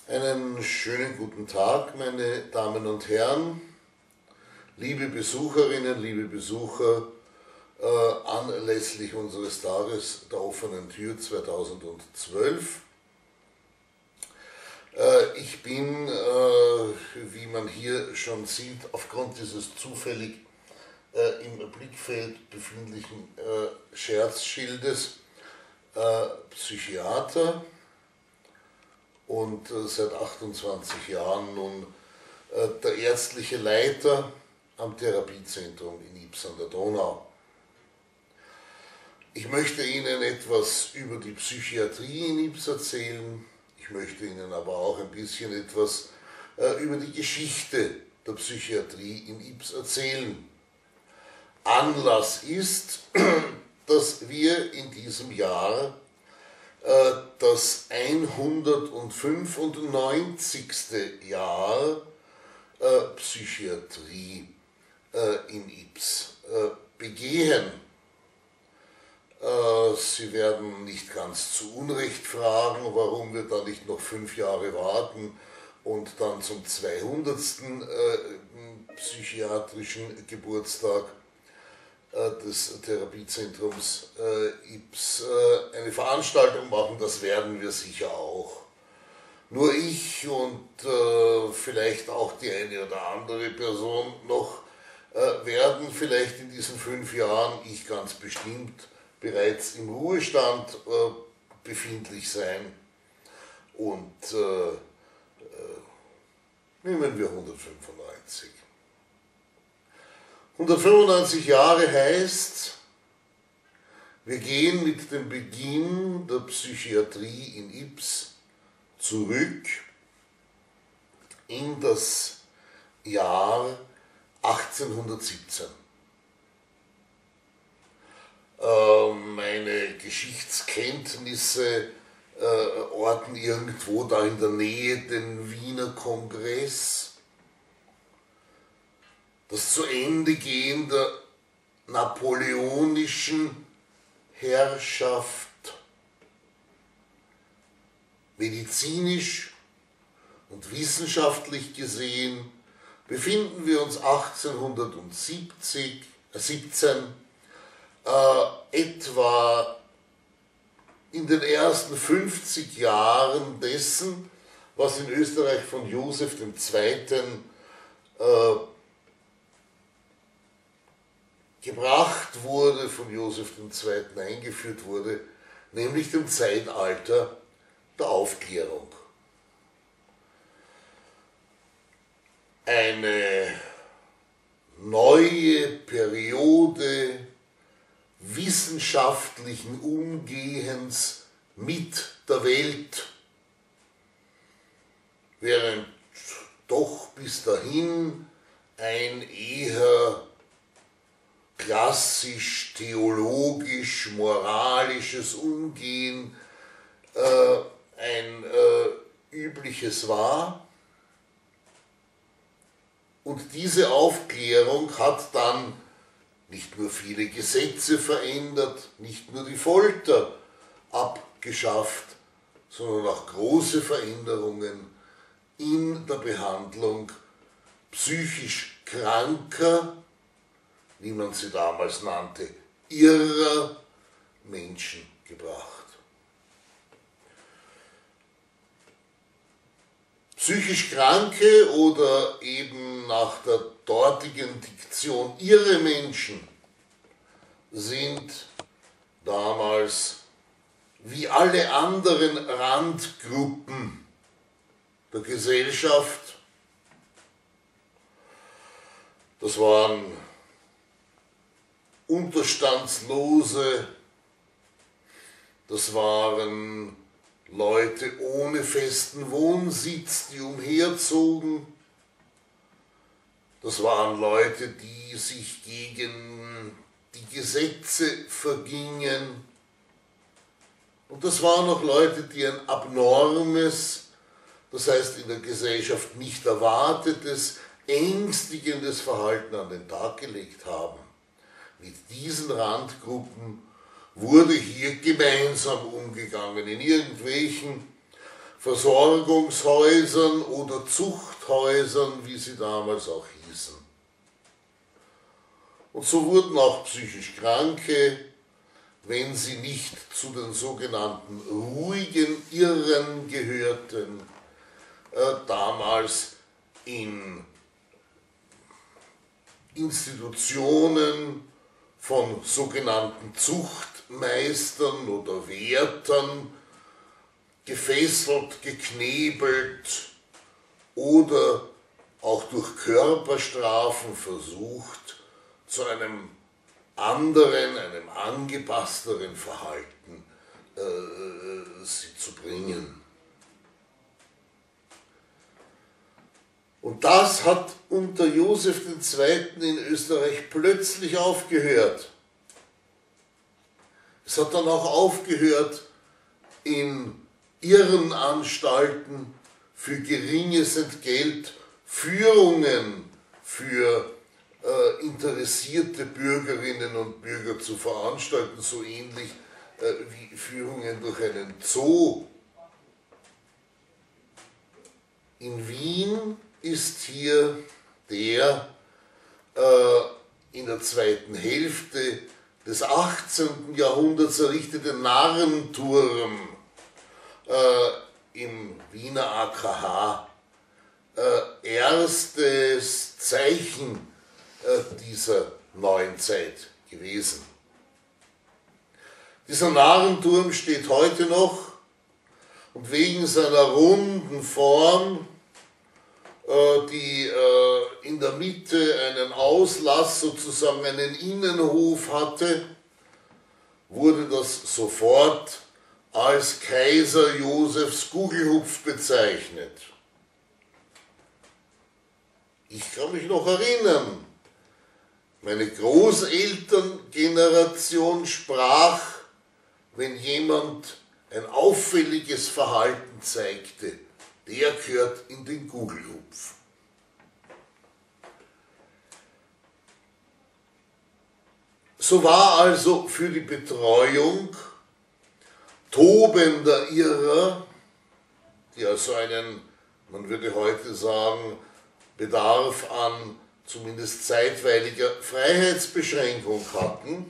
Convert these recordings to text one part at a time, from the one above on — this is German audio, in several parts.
Einen schönen guten Tag, meine Damen und Herren, liebe Besucherinnen, liebe Besucher, anlässlich unseres Tages der offenen Tür 2012. Ich bin, wie man hier schon sieht, aufgrund dieses zufällig im Blickfeld befindlichen Scherzschildes Psychiater und seit 28 Jahren nun der ärztliche Leiter am Therapiezentrum in Ybbs an der Donau. Ich möchte Ihnen etwas über die Psychiatrie in Ybbs erzählen. Ich möchte Ihnen aber auch ein bisschen etwas über die Geschichte der Psychiatrie in Ybbs erzählen. Anlass ist, dass wir in diesem Jahr das 195. Jahr Psychiatrie in Ybbs begehen. Sie werden nicht ganz zu Unrecht fragen, warum wir da nicht noch 5 Jahre warten und dann zum 200. Psychiatrischen Geburtstag des Therapiezentrums Ybbs eine Veranstaltung machen. Das werden wir sicher auch. Nur ich und vielleicht auch die eine oder andere Person noch werden vielleicht in diesen 5 Jahren, ich ganz bestimmt, bereits im Ruhestand befindlich sein. Und nehmen wir 195. 195 Jahre heißt, wir gehen mit dem Beginn der Psychiatrie in Ybbs zurück in das Jahr 1817. Meine Geschichtskenntnisse orten irgendwo da in der Nähe den Wiener Kongress. Das zu Ende gehen der napoleonischen Herrschaft. Medizinisch und wissenschaftlich gesehen befinden wir uns 1817 etwa in den ersten 50 Jahren dessen, was in Österreich von Joseph II. Gebracht wurde, von Joseph II. Eingeführt wurde, nämlich dem Zeitalter der Aufklärung. Eine neue Periode wissenschaftlichen Umgehens mit der Welt, während doch bis dahin ein eher klassisch, theologisch, moralisches Umgehen ein übliches war. Und diese Aufklärung hat dann nicht nur viele Gesetze verändert, nicht nur die Folter abgeschafft, sondern auch große Veränderungen in der Behandlung psychisch Kranker, wie man sie damals nannte, irrer Menschen gebracht. Psychisch Kranke oder eben nach der dortigen Diktion irre Menschen sind damals wie alle anderen Randgruppen der Gesellschaft. Das waren Unterstandslose, das waren Leute ohne festen Wohnsitz, die umherzogen. Das waren Leute, die sich gegen die Gesetze vergingen. Und das waren auch Leute, die ein abnormes, das heißt in der Gesellschaft nicht erwartetes, ängstigendes Verhalten an den Tag gelegt haben. Mit diesen Randgruppen wurde hier gemeinsam umgegangen, in irgendwelchen Versorgungshäusern oder Zuchthäusern, wie sie damals auch hießen. Und so wurden auch psychisch Kranke, wenn sie nicht zu den sogenannten ruhigen Irren gehörten, damals in Institutionen von sogenannten Zuchtmeistern oder Wärtern gefesselt, geknebelt oder auch durch Körperstrafen versucht, zu einem anderen, einem angepassteren Verhalten sie zu bringen. Und das hat unter Joseph II. In Österreich plötzlich aufgehört. Es hat dann auch aufgehört, in Irrenanstalten für geringes Entgelt Führungen für interessierte Bürgerinnen und Bürger zu veranstalten, so ähnlich wie Führungen durch einen Zoo. In Wien ist hier der in der zweiten Hälfte des 18. Jahrhunderts errichtete Narrenturm im Wiener AKH erstes Zeichen dieser neuen Zeit gewesen. Dieser Narrenturm steht heute noch und wegen seiner runden Form, die in der Mitte einen Auslass, sozusagen einen Innenhof hatte, wurde das sofort als Kaiser Josephs Gugelhupf bezeichnet. Ich kann mich noch erinnern, meine Großelterngeneration sprach, wenn jemand ein auffälliges Verhalten zeigte, der gehört in den Gugelhupf. So war also für die Betreuung tobender Irrer, die also einen, man würde heute sagen, Bedarf an zumindest zeitweiliger Freiheitsbeschränkung hatten,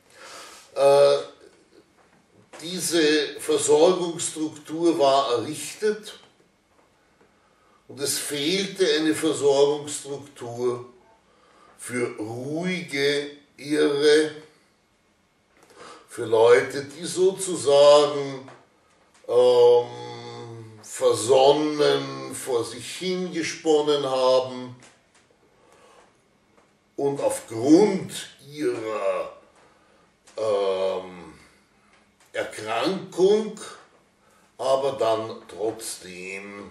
diese Versorgungsstruktur war errichtet und es fehlte eine Versorgungsstruktur für ruhige Irre, für Leute, die sozusagen versonnen vor sich hingesponnen haben und aufgrund ihrer Erkrankung aber dann trotzdem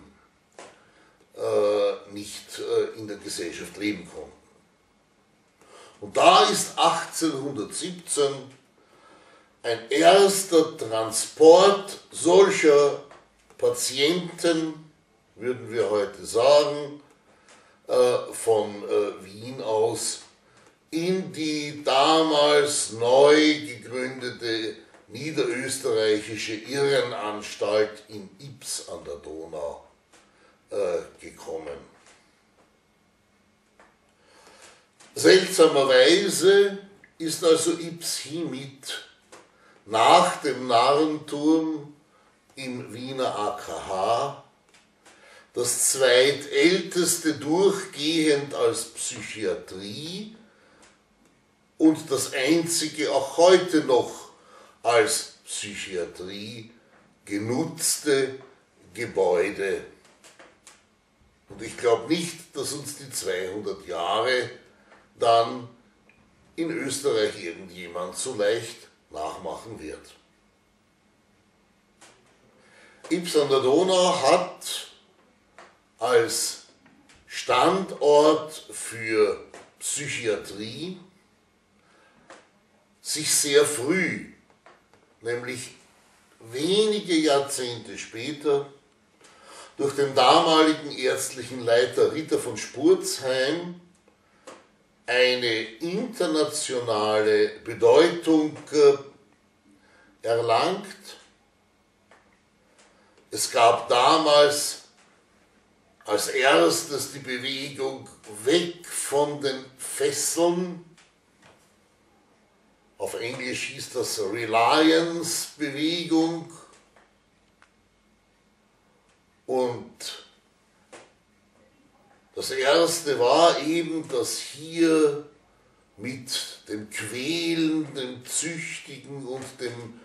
nicht in der Gesellschaft leben konnten. Und da ist 1817 ein erster Transport solcher Patienten, würden wir heute sagen, von Wien aus in die damals neu gegründete niederösterreichische Irrenanstalt in Ips an der Donau gekommen. Seltsamerweise ist also Ips hiermit nach dem Narrenturm im Wiener AKH das zweitälteste durchgehend als Psychiatrie und das einzige auch heute noch als Psychiatrie genutzte Gebäude. Und ich glaube nicht, dass uns die 200 Jahre dann in Österreich irgendjemand so leicht nachmachen wird. Ips an der Donau hat als Standort für Psychiatrie sich sehr früh, nämlich wenige Jahrzehnte später, durch den damaligen ärztlichen Leiter Ritter von Spurzheim eine internationale Bedeutung erlangt. Es gab damals als erstes die Bewegung weg von den Fesseln. Auf Englisch hieß das Reliance-Bewegung. Und das erste war eben, dass hier mit dem Quälen, dem Züchtigen und dem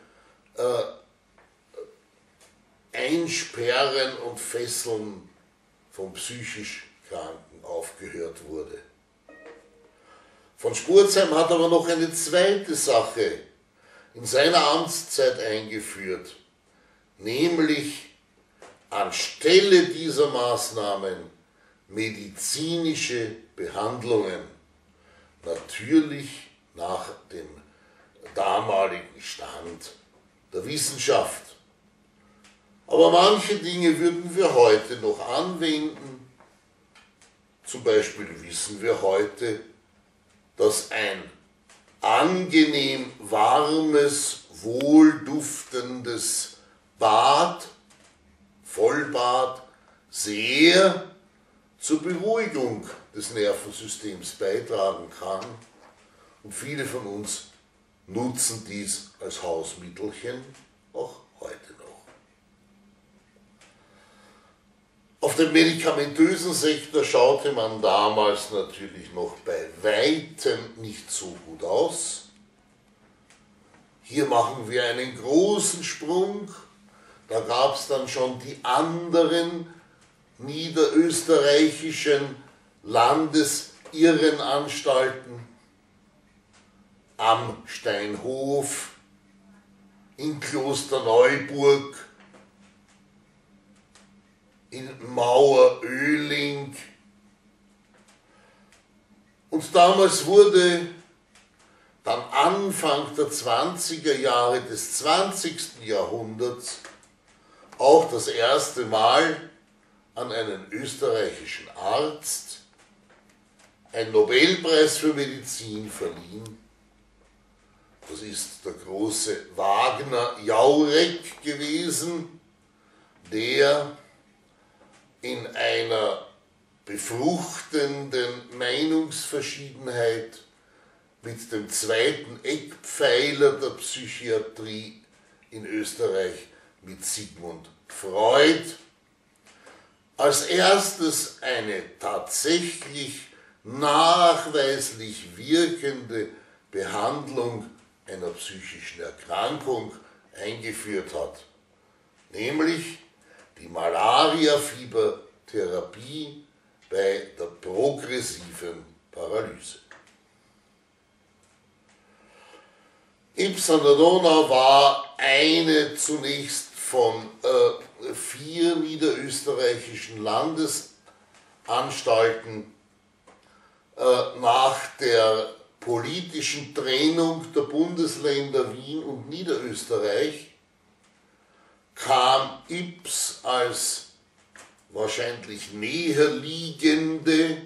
Einsperren und Fesseln von psychisch Kranken aufgehört wurde. Von Spurzheim hat aber noch eine zweite Sache in seiner Amtszeit eingeführt, nämlich anstelle dieser Maßnahmen medizinische Behandlungen, natürlich nach dem damaligen Stand der Wissenschaft. Aber manche Dinge würden wir heute noch anwenden. Zum Beispiel wissen wir heute, dass ein angenehm warmes, wohlduftendes Bad, Vollbad, sehr zur Beruhigung des Nervensystems beitragen kann. Und viele von uns nutzen dies als Hausmittelchen auch heute noch. Auf den medikamentösen Sektor schaute man damals natürlich noch bei weitem nicht so gut aus. Hier machen wir einen großen Sprung. Da gab es dann schon die anderen niederösterreichischen Landesirrenanstalten am Steinhof, in Klosterneuburg, in Maueröhling. Und damals wurde dann Anfang der 20er Jahre des 20. Jahrhunderts auch das erste Mal an einen österreichischen Arzt ein Nobelpreis für Medizin verliehen. Das ist der große Wagner Jaurek gewesen, der in einer befruchtenden Meinungsverschiedenheit mit dem zweiten Eckpfeiler der Psychiatrie in Österreich, mit Sigmund Freud, als erstes eine tatsächlich nachweislich wirkende Behandlung einer psychischen Erkrankung eingeführt hat, nämlich die Malaria-Fiebertherapie bei der progressiven Paralyse. Ips an der Donau war eine zunächst von 4 niederösterreichischen Landesanstalten. Nach der politischen Trennung der Bundesländer Wien und Niederösterreich kam Ips als wahrscheinlich näher liegende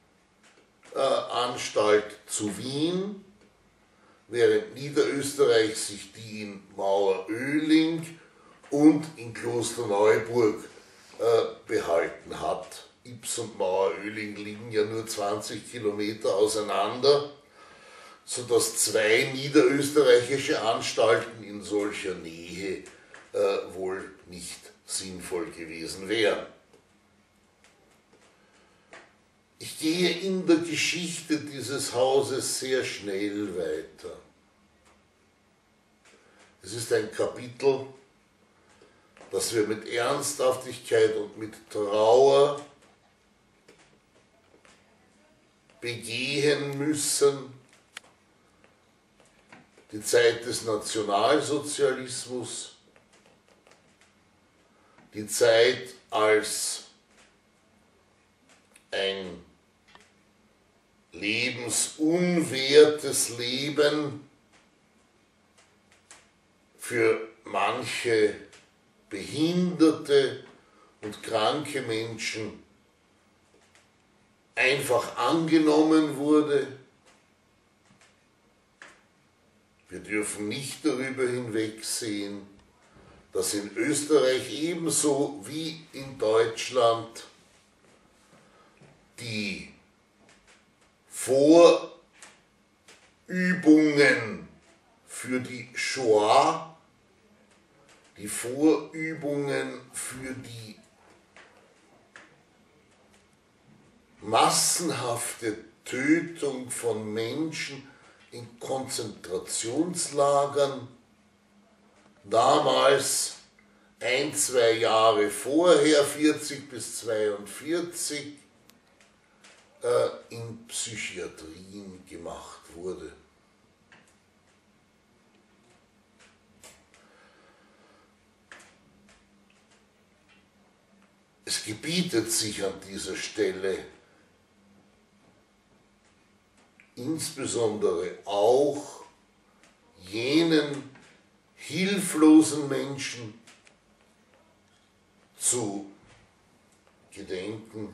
Anstalt zu Wien, während Niederösterreich sich die in Maueröhling und in Klosterneuburg behalten hat. Ips und Maueröhling liegen ja nur 20 Kilometer auseinander, sodass 2 niederösterreichische Anstalten in solcher Nähe wohl nicht sinnvoll gewesen wären. Ich gehe in der Geschichte dieses Hauses sehr schnell weiter. Es ist ein Kapitel, das wir mit Ernsthaftigkeit und mit Trauer begehen müssen. Die Zeit des Nationalsozialismus, die Zeit, als ein lebensunwertes Leben für manche behinderte und kranke Menschen einfach angenommen wurde. Wir dürfen nicht darüber hinwegsehen, dass in Österreich ebenso wie in Deutschland die Vorübungen für die Shoah, die Vorübungen für die massenhafte Tötung von Menschen in Konzentrationslagern, damals 1-2 Jahre vorher, 40 bis 42, in Psychiatrien gemacht wurde. Es gebietet sich an dieser Stelle insbesondere auch jenen hilflosen Menschen zu gedenken,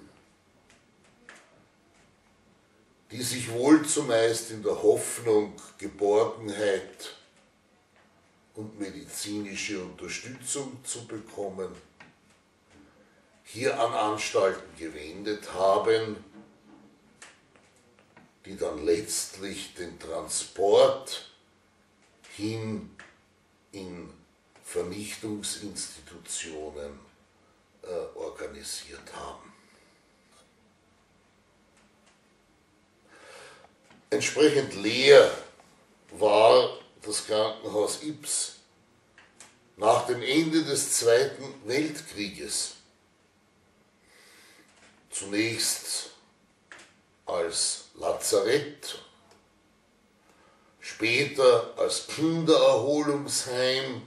die sich wohl zumeist in der Hoffnung, Geborgenheit und medizinische Unterstützung zu bekommen, hier an Anstalten gewendet haben, die dann letztlich den Transport hin in Vernichtungsinstitutionen organisiert haben. Entsprechend leer war das Krankenhaus Ybbs nach dem Ende des Zweiten Weltkrieges. Zunächst als Lazarett, später als Kindererholungsheim.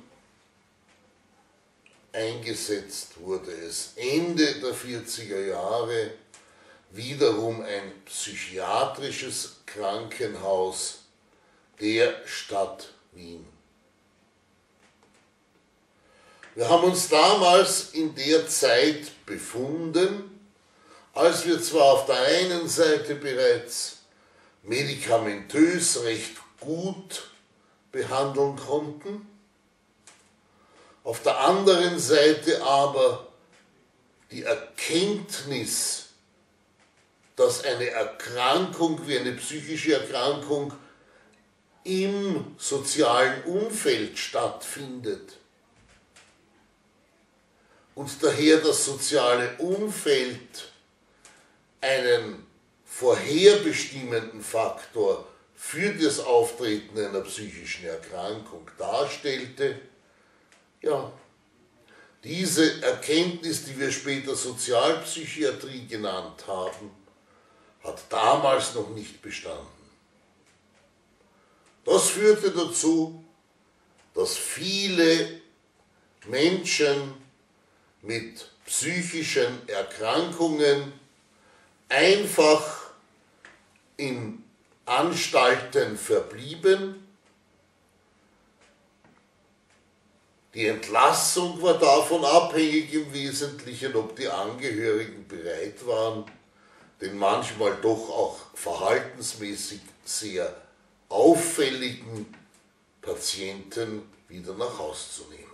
Eingesetzt wurde es Ende der 40er Jahre wiederum ein psychiatrisches Krankenhaus der Stadt Wien. Wir haben uns damals in der Zeit befunden, als wir zwar auf der einen Seite bereits medikamentös recht gut behandeln konnten, auf der anderen Seite aber die Erkenntnis, dass eine Erkrankung wie eine psychische Erkrankung im sozialen Umfeld stattfindet und daher das soziale Umfeld einen vorherbestimmenden Faktor für das Auftreten einer psychischen Erkrankung darstellte, ja, diese Erkenntnis, die wir später Sozialpsychiatrie genannt haben, hat damals noch nicht bestanden. Das führte dazu, dass viele Menschen mit psychischen Erkrankungen einfach in Anstalten verblieben. Die Entlassung war davon abhängig im Wesentlichen, ob die Angehörigen bereit waren, den manchmal doch auch verhaltensmäßig sehr auffälligen Patienten wieder nach Haus zu nehmen.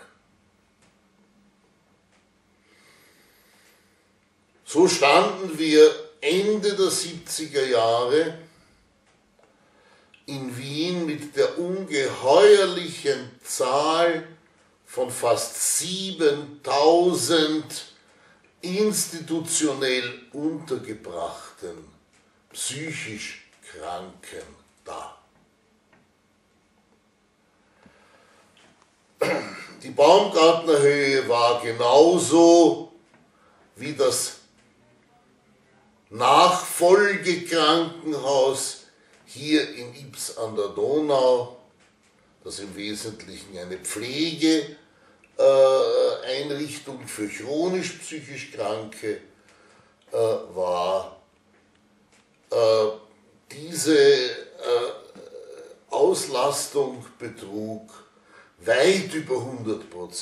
So standen wir Ende der 70er Jahre in Wien mit der ungeheuerlichen Zahl von fast 7000 institutionell untergebrachten, psychisch Kranken da. Die Baumgartner Höhe war genauso wie das Nachfolgekrankenhaus hier in Ybbs an der Donau, das im Wesentlichen eine Pflegeeinrichtung für chronisch psychisch Kranke war. Diese Auslastung betrug weit über 100%.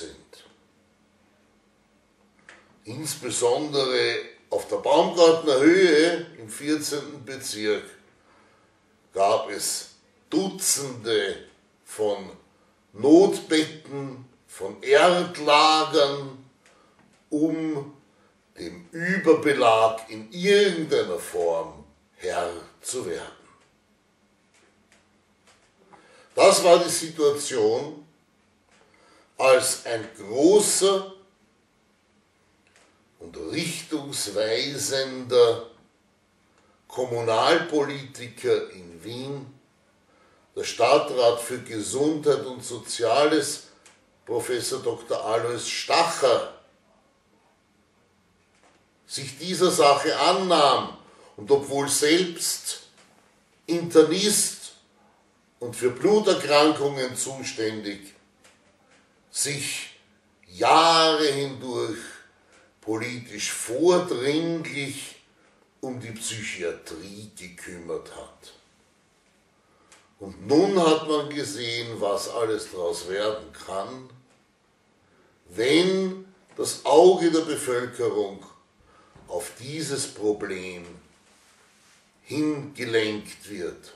Insbesondere auf der Baumgartner Höhe im 14. Bezirk gab es Dutzende von Notbetten von Erdlagern, um dem Überbelag in irgendeiner Form Herr zu werden. Das war die Situation, als ein großer und richtungsweisender Kommunalpolitiker in Wien, der Stadtrat für Gesundheit und Soziales, Professor Dr. Alois Stacher, sich dieser Sache annahm und obwohl selbst Internist und für Bluterkrankungen zuständig, sich Jahre hindurch politisch vordringlich um die Psychiatrie gekümmert hat. Und nun hat man gesehen, was alles daraus werden kann, wenn das Auge der Bevölkerung auf dieses Problem hingelenkt wird.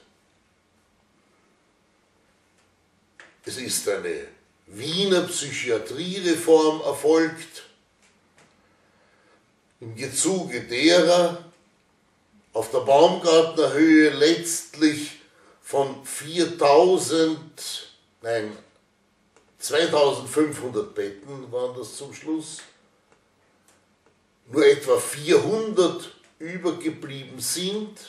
Es ist eine Wiener Psychiatriereform erfolgt, im Zuge derer auf der Baumgartner Höhe letztlich von 2500 Betten waren das zum Schluss, nur etwa 400 übergeblieben sind.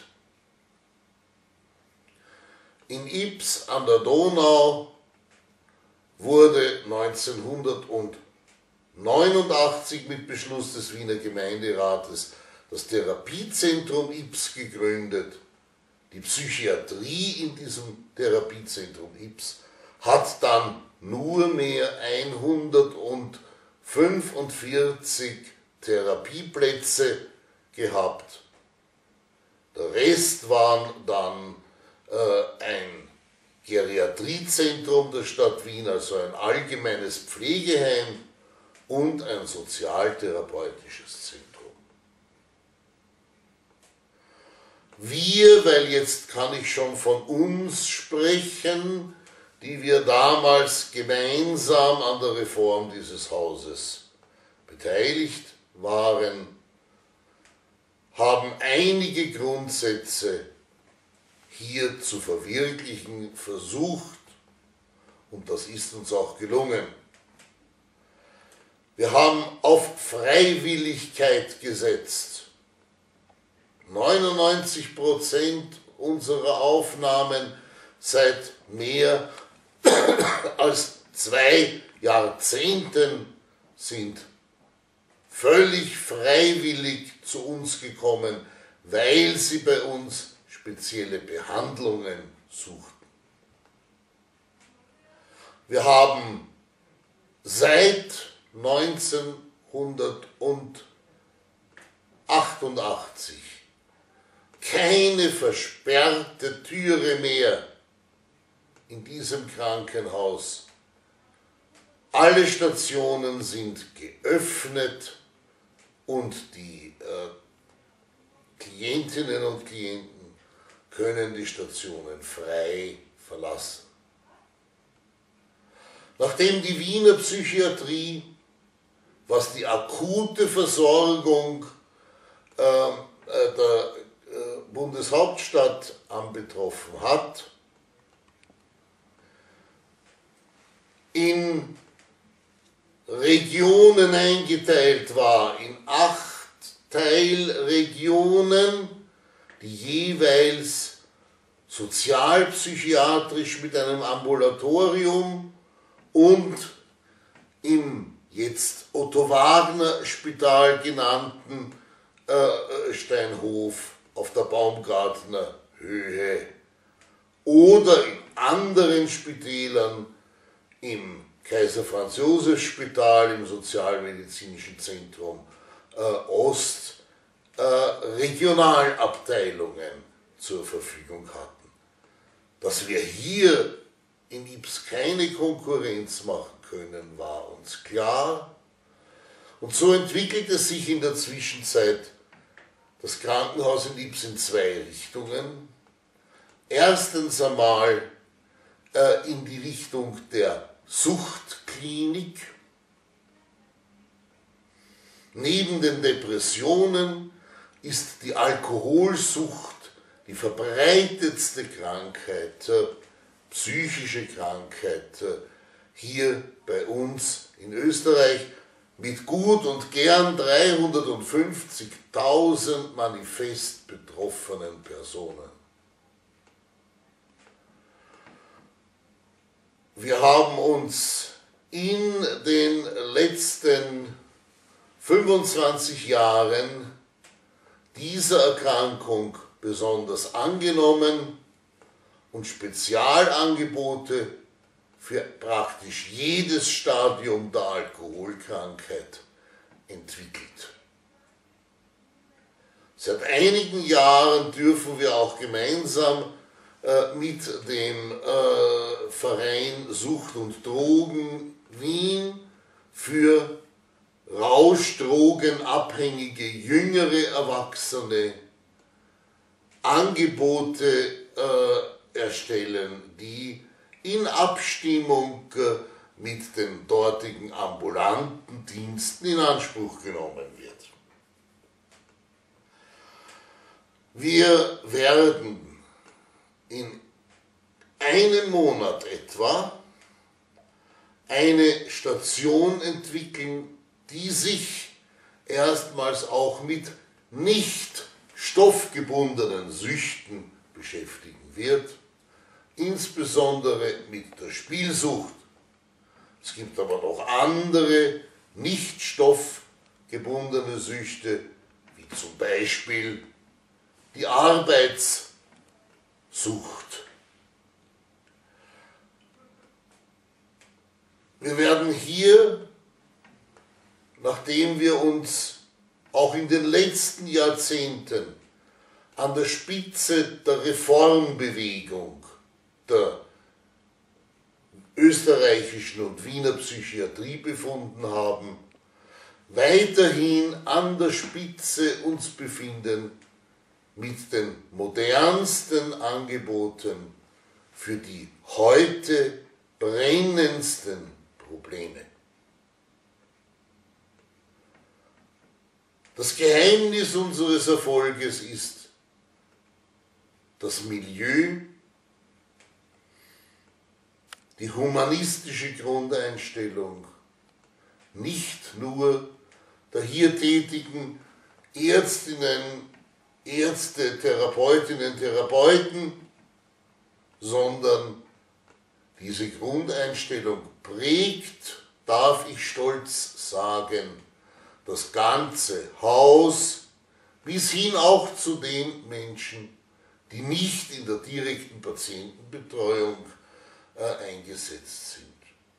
In Ybbs an der Donau wurde 1989 mit Beschluss des Wiener Gemeinderates das Therapiezentrum Ybbs gegründet. Die Psychiatrie in diesem Therapiezentrum Ybbs hat dann nur mehr 145 Therapieplätze gehabt. Der Rest waren dann ein Geriatriezentrum der Stadt Wien, also ein allgemeines Pflegeheim und ein sozialtherapeutisches Zentrum. Wir, weil jetzt kann ich schon von uns sprechen, die wir damals gemeinsam an der Reform dieses Hauses beteiligt waren, haben einige Grundsätze hier zu verwirklichen versucht und das ist uns auch gelungen. Wir haben auf Freiwilligkeit gesetzt. 99% unserer Aufnahmen seit mehr als 2 Jahrzehnten sind völlig freiwillig zu uns gekommen, weil sie bei uns spezielle Behandlungen suchten. Wir haben seit 1988 keine versperrte Türe mehr in diesem Krankenhaus. Alle Stationen sind geöffnet und die Klientinnen und Klienten können die Stationen frei verlassen. Nachdem die Wiener Psychiatrie, was die akute Versorgung der Bundeshauptstadt anbetroffen hat, in Regionen eingeteilt war, in 8 Teilregionen, die jeweils sozialpsychiatrisch mit einem Ambulatorium und im jetzt Otto-Wagner-Spital genannten Steinhof auf der Baumgartner Höhe oder in anderen Spitälern im Kaiser-Franz-Joseph-Spital, im Sozialmedizinischen Zentrum Ost, Regionalabteilungen zur Verfügung hatten. Dass wir hier in Ybbs keine Konkurrenz machen können, war uns klar. Und so entwickelte sich in der Zwischenzeit das Krankenhaus in Ybbs in 2 Richtungen. Erstens einmal in die Richtung der Suchtklinik Klinik. Neben den Depressionen ist die Alkoholsucht die verbreitetste Krankheit, psychische Krankheit hier bei uns in Österreich mit gut und gern 350.000 manifest betroffenen Personen. Wir haben uns in den letzten 25 Jahren dieser Erkrankung besonders angenommen und Spezialangebote für praktisch jedes Stadium der Alkoholkrankheit entwickelt. Seit einigen Jahren dürfen wir auch gemeinsam mit dem Verein Sucht und Drogen Wien für rauschdrogenabhängige jüngere Erwachsene Angebote erstellen, die in Abstimmung mit den dortigen ambulanten Diensten in Anspruch genommen wird. Wir werden in einem Monat etwa eine Station entwickeln, die sich erstmals auch mit nicht stoffgebundenen Süchten beschäftigen wird, insbesondere mit der Spielsucht. Es gibt aber noch andere nicht stoffgebundene Süchte, wie zum Beispiel die Arbeitssucht. Wir werden hier, nachdem wir uns auch in den letzten Jahrzehnten an der Spitze der Reformbewegung der österreichischen und Wiener Psychiatrie befunden haben, weiterhin an der Spitze uns befinden mit den modernsten Angeboten für die heute brennendsten Probleme. Das Geheimnis unseres Erfolges ist das Milieu, die humanistische Grundeinstellung, nicht nur der hier tätigen Ärztinnen, Ärzte, Therapeutinnen, Therapeuten, sondern diese Grundeinstellung prägt, darf ich stolz sagen, das ganze Haus, bis hin auch zu den Menschen, die nicht in der direkten Patientenbetreuung eingesetzt sind.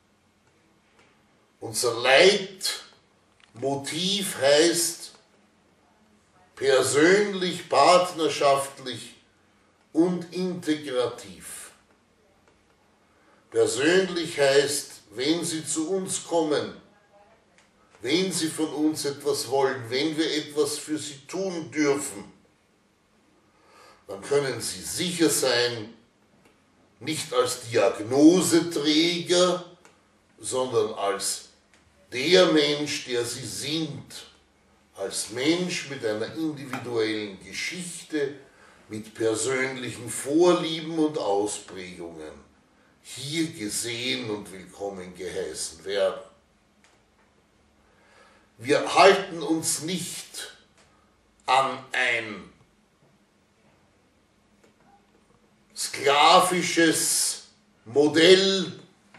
Unser Leitmotiv heißt persönlich, partnerschaftlich und integrativ. Persönlich heißt, wenn Sie zu uns kommen, wenn Sie von uns etwas wollen, wenn wir etwas für Sie tun dürfen, dann können Sie sicher sein, nicht als Diagnoseträger, sondern als der Mensch, der Sie sind, als Mensch mit einer individuellen Geschichte, mit persönlichen Vorlieben und Ausprägungen, hier gesehen und willkommen geheißen werden. Wir halten uns nicht an ein sklavisches Modell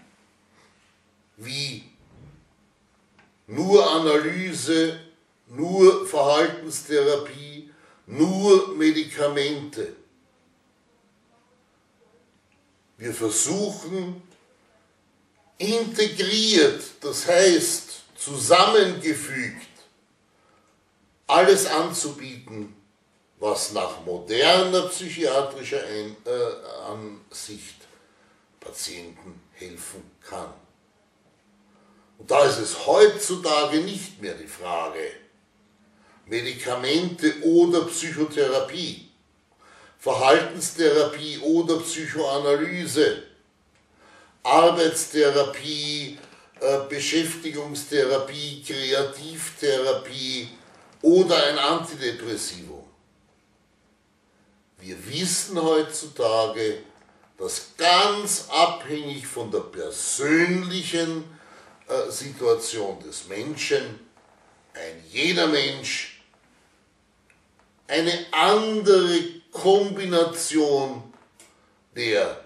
wie nur Analyse, nur Verhaltenstherapie, nur Medikamente. Wir versuchen integriert, das heißt zusammengefügt, alles anzubieten, was nach moderner psychiatrischer Ansicht Patienten helfen kann. Und da ist es heutzutage nicht mehr die Frage, Medikamente oder Psychotherapie, Verhaltenstherapie oder Psychoanalyse, Arbeitstherapie Beschäftigungstherapie, Kreativtherapie oder ein Antidepressivum. Wir wissen heutzutage, dass ganz abhängig von der persönlichen Situation des Menschen jeder Mensch eine andere Kombination der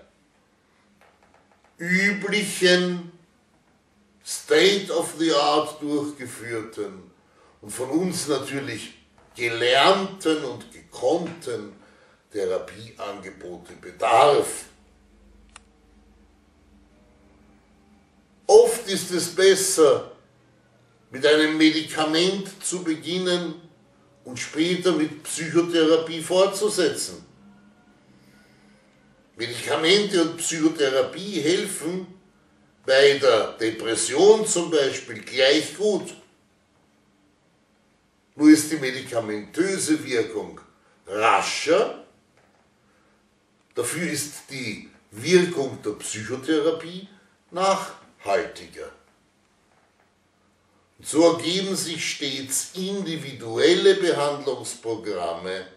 üblichen State-of-the-Art durchgeführten und von uns natürlich gelernten und gekonnten Therapieangebote bedarf. Oft ist es besser, mit einem Medikament zu beginnen und später mit Psychotherapie fortzusetzen. Medikamente und Psychotherapie helfen bei der Depression zum Beispiel gleich gut. Nur ist die medikamentöse Wirkung rascher, dafür ist die Wirkung der Psychotherapie nachhaltiger. Und so ergeben sich stets individuelle Behandlungsprogramme,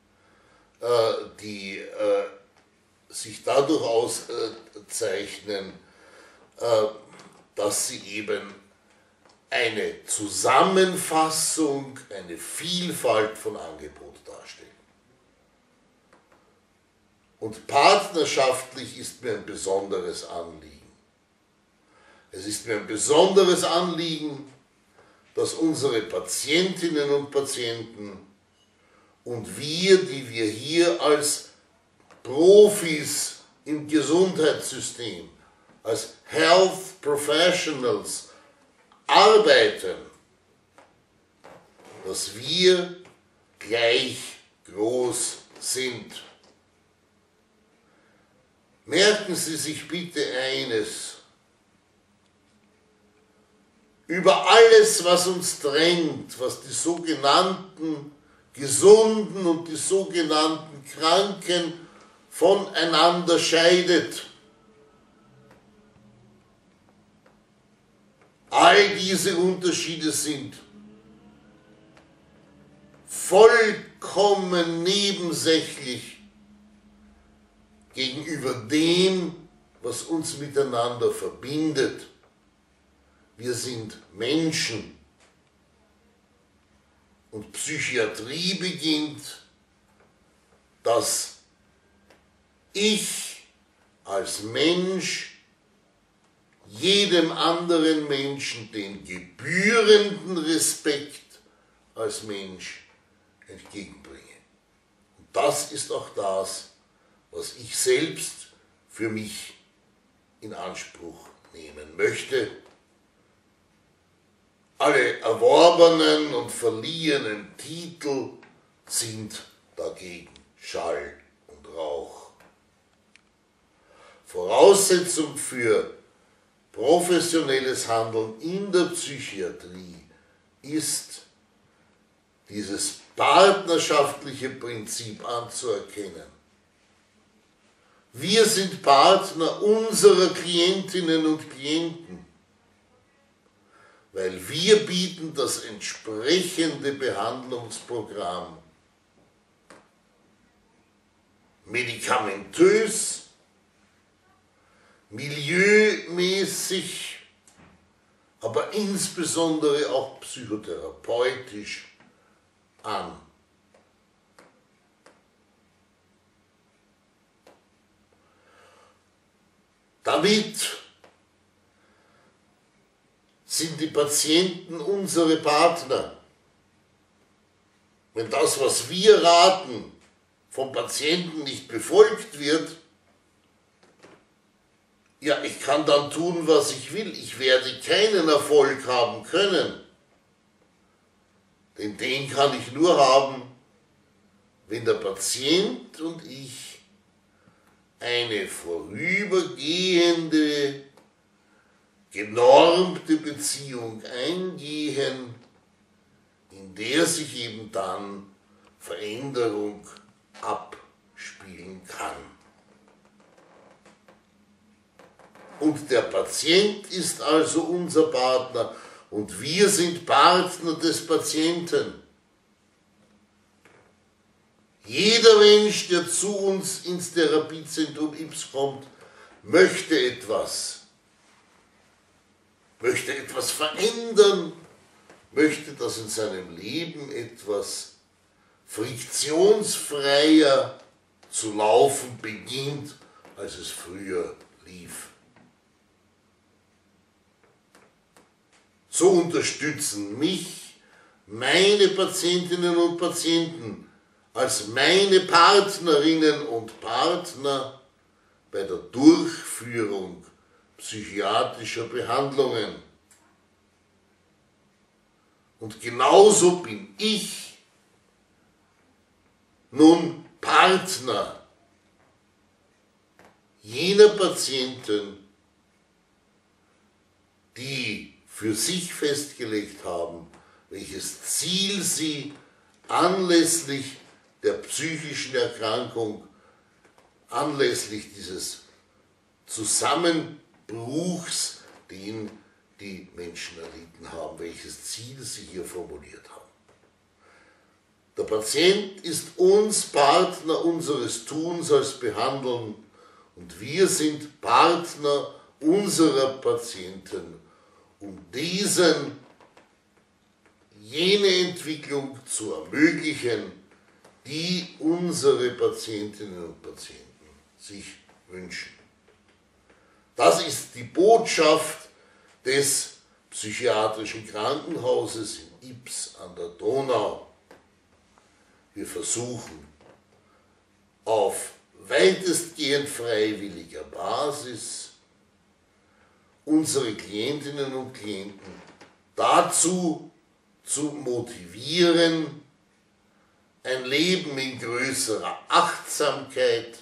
die sich dadurch auszeichnen, dass sie eben eine Zusammenfassung, eine Vielfalt von Angebot darstellen. Und partnerschaftlich ist mir ein besonderes Anliegen. Es ist mir ein besonderes Anliegen, dass unsere Patientinnen und Patienten und wir, die wir hier als Profis im Gesundheitssystem, als Health Professionals arbeiten, dass wir gleich groß sind. Merken Sie sich bitte eines: Über alles, was uns drängt, was die sogenannten Gesunden und die sogenannten Kranken voneinander scheidet, all diese Unterschiede sind vollkommen nebensächlich gegenüber dem, was uns miteinander verbindet. Wir sind Menschen. Und Psychiatrie beginnt, dass ich als Mensch jedem anderen Menschen den gebührenden Respekt als Mensch entgegenbringe. Und das ist auch das, was ich selbst für mich in Anspruch nehmen möchte. Alle erworbenen und verliehenen Titel sind dagegen Schall und Rauch. Voraussetzung für professionelles Handeln in der Psychiatrie ist, dieses partnerschaftliche Prinzip anzuerkennen. Wir sind Partner unserer Klientinnen und Klienten, weil wir bieten das entsprechende Behandlungsprogramm medikamentös, milieumäßig, aber insbesondere auch psychotherapeutisch an. Damit sind die Patienten unsere Partner. Wenn das, was wir raten, vom Patienten nicht befolgt wird, ja, ich kann dann tun, was ich will. Ich werde keinen Erfolg haben können. Denn den kann ich nur haben, wenn der Patient und ich eine vorübergehende, genormte Beziehung eingehen, in der sich eben dann Veränderung abspielen kann. Und der Patient ist also unser Partner und wir sind Partner des Patienten. Jeder Mensch, der zu uns ins Therapiezentrum Yps kommt, möchte etwas verändern, möchte, dass in seinem Leben etwas friktionsfreier zu laufen beginnt, als es früher lief. So unterstützen mich meine Patientinnen und Patienten als meine Partnerinnen und Partner bei der Durchführung psychiatrischer Behandlungen. Und genauso bin ich nun Partner jener Patienten, die für sich festgelegt haben, welches Ziel sie anlässlich der psychischen Erkrankung, anlässlich dieses Zusammenbruchs, den die Menschen erlitten haben, welches Ziel sie hier formuliert haben. Der Patient ist uns Partner unseres Tuns als Behandeln und wir sind Partner unserer Patienten, um diesen jene Entwicklung zu ermöglichen, die unsere Patientinnen und Patienten sich wünschen. Das ist die Botschaft des psychiatrischen Krankenhauses in Yps an der Donau. Wir versuchen auf weitestgehend freiwilliger Basis unsere Klientinnen und Klienten dazu zu motivieren, ein Leben in größerer Achtsamkeit,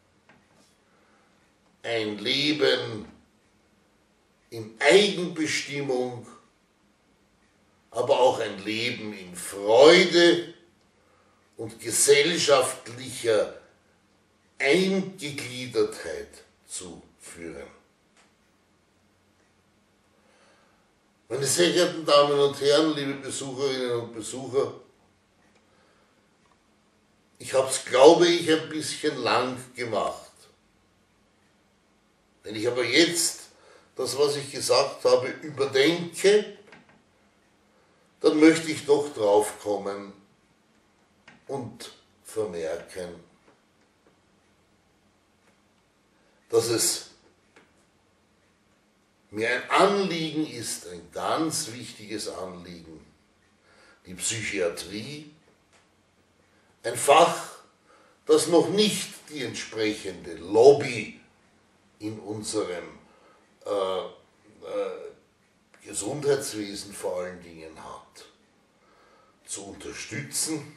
ein Leben in Eigenbestimmung, aber auch ein Leben in Freude und gesellschaftlicher Eingegliedertheit zu führen. Meine sehr geehrten Damen und Herren, liebe Besucherinnen und Besucher, ich habe es, glaube ich, ein bisschen lang gemacht. Wenn ich aber jetzt das, was ich gesagt habe, überdenke, dann möchte ich doch drauf kommen und vermerken, dass es mir ein Anliegen ist, ein ganz wichtiges Anliegen, die Psychiatrie, ein Fach, das noch nicht die entsprechende Lobby in unserem Gesundheitswesen vor allen Dingen hat, zu unterstützen.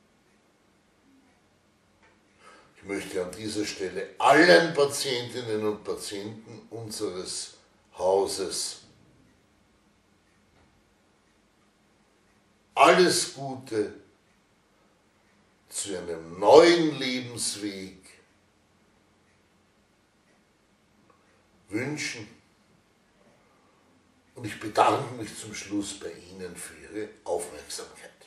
Ich möchte an dieser Stelle allen Patientinnen und Patienten unseres Hauses alles Gute zu einem neuen Lebensweg wünschen. Und ich bedanke mich zum Schluss bei Ihnen für Ihre Aufmerksamkeit.